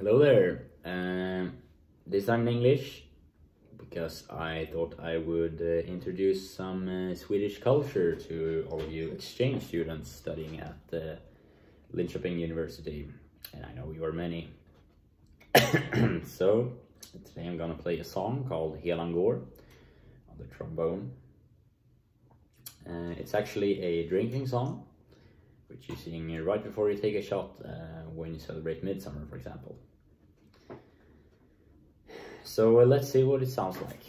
Hello there. This time in English because I thought I would introduce some Swedish culture to all of you exchange students studying at Linköping University, and I know you are many. So today I'm gonna play a song called Helan on the trombone. It's actually a drinking song, which you sing right before you take a shot when you celebrate midsummer, for example. So let's see what it sounds like.